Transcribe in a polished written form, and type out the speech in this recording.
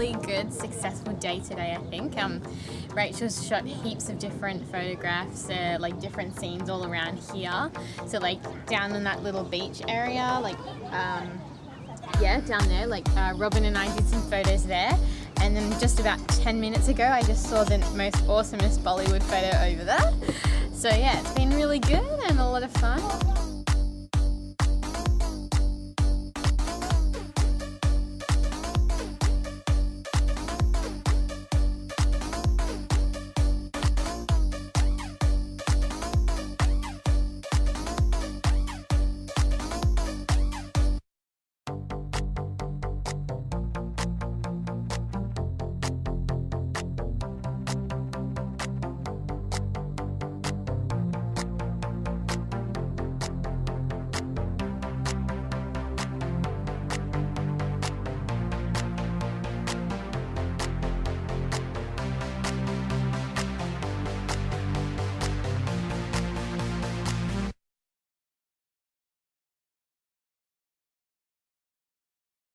really good, successful day today, I think. Rachel's shot heaps of different photographs, like different scenes all around here. So like down in that little beach area, like yeah, down there, like Robin and I did some photos there. And then just about 10 minutes ago, I just saw the most awesomest Bollywood photo over there. So yeah, it's been really good and a lot of fun.